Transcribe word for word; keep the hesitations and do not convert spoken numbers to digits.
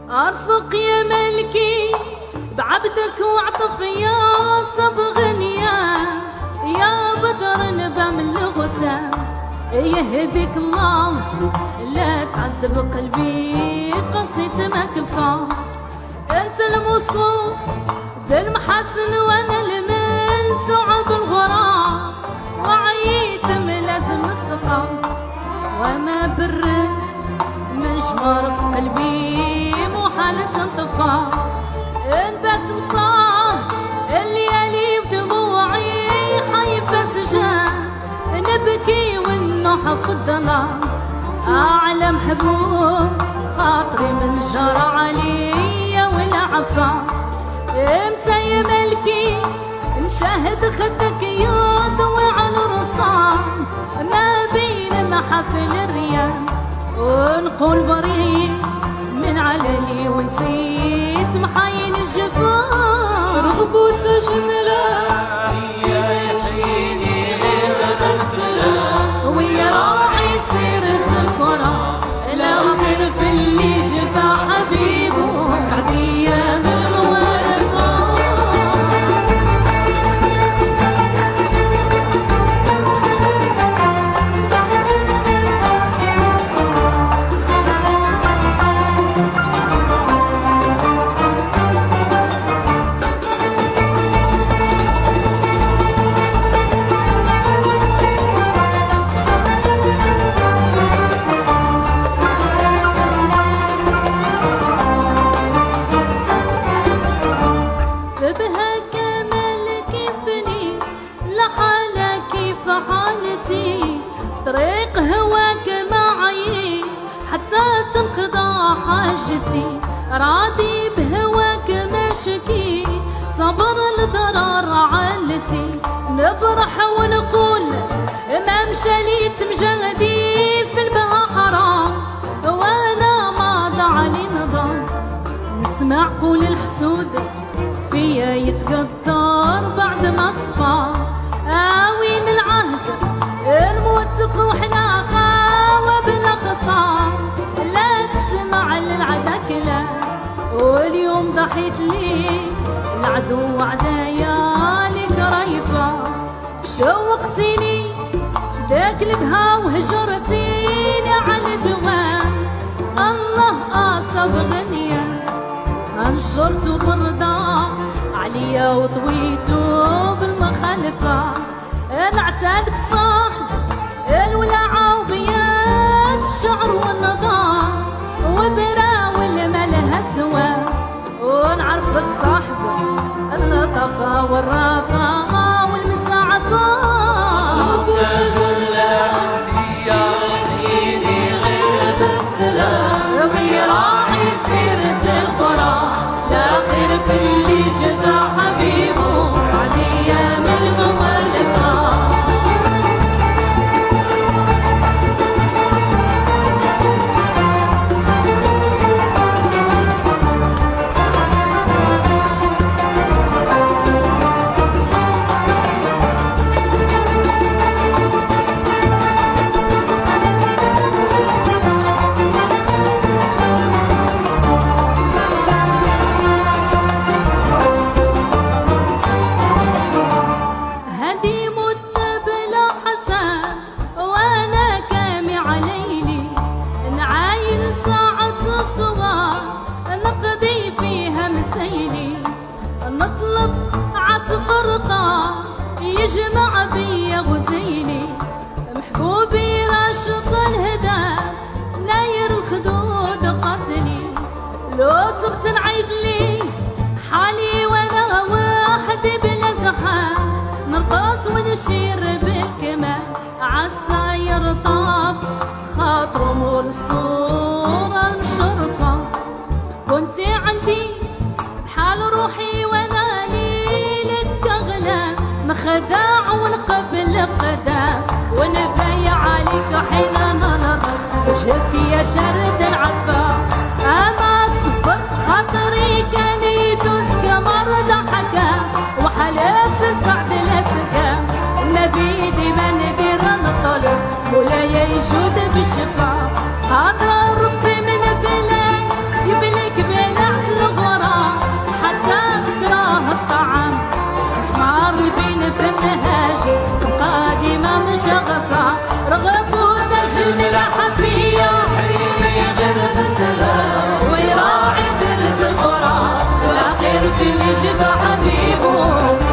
ارفق يا ملكي بعبدك واعطف يا صبغ نيا يا بدر نبى من لغته يهديك الله لا تعذب قلبي قصيت ما كفى انت الموصوف بالمحاسن وانا المنسوع بالغرام وعيت ملازم السقا وما برت من شمر في قلبي محال تنطفى انبات مصاه الليالي بدموعي حيفا سجان نبكي والنوح في الظلام اعلى محبوب خاطري من جرى عليا ولا عفا امتى يا ملكي نشاهد خدك يضوي على الرصان ما بين محافل الريان ونقول بريت من علالي ونسيت محاين الجفان رغبوت جملة يحييني غير بالسلام ويا راعي سيرة القرى الآخر في اللي جفا حبيبه بعد أيام الموالفة طريق هواك معي حتى تنقضى حاجتي راضي بهواك ماشكي صبر الضرر عالتي نفرح ونقول ما مشاليت مجهدي في البها حرام وانا ما ضاعلي نظام نسمع قول الحسود فيا يتقدر بعد ما صفى آوين العهد الموثق وحنا خاوة بلا خصام لا تسمع للعدا كلام واليوم ضحيت لي العدو عدايا لك رايفة شوقتيني فداك البها وهجرتيني على الدوام الله اصاب غنيا انشرت برضا عليا وطويتو بالمخالفة انا اعتادك صاحب الولعة وبيات الشعر والنظام وبراول ما لها سوا ونعرفك صاحب اللطافة والرافة والمساعفة تاجر لا فيا يحييني غير بالسلام ويراعي سيرة القرى لا خير في اللي جفا حبيبه بعد ايام الموالفة نطلب عتق رقا يجمع بيا غزيلي محبوبي راشق الهدى ناير الخدود قتلي لو صبت نعيد لي حالي وانا وحدي بلا زحام نرقص ونشير بالكمال عالساير طاب خاطر امور الصورة المشرفة كنتي عندي بحال روحي وانا ليلك اغلى مخداع ونقبل قدام ونبايع عليك حين ننظر وجهك يا شرد العفا اما صبرت خاطري كان يدوز قمر ضحكا وحلف سعد الاسقام ما بيدي ما ندير نطلب مولاي يجود بالشفا هذا ربي من بلاي يبليك بلاي الملاحة فيا حريمي غير بالسلام ويراعي سنة القرى والأخير في اللي شفع حبيبه